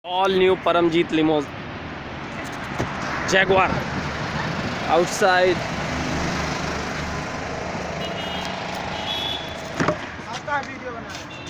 All new Paramjeet limo jaguar outside. आपका video बना